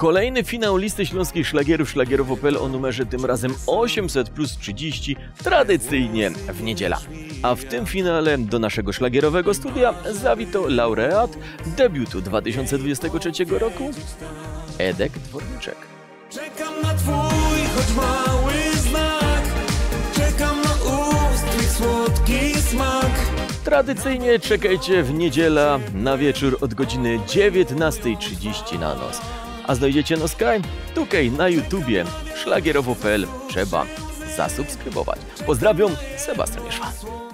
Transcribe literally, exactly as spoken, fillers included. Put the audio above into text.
Kolejny finał listy śląskich szlagierów szlagierowo kropka p l o numerze tym razem osiemset plus trzydzieści, tradycyjnie w niedziela. A w tym finale do naszego szlagierowego studia zawito laureat debiutu dwa tysiące dwudziestego trzeciego roku Edek Dworniczek. Czekam na twój, choć mały znak. Czekam na ust twych słodki smak. Tradycyjnie czekajcie w niedziela na wieczór od godziny dziewiętnastej trzydzieści na nos. A znajdziecie nos kaj? Tukaj na YouTubie szlagierowo kropka p l. Trzeba zasubskrybować. Pozdrawiam, Sebastian Mieszwa.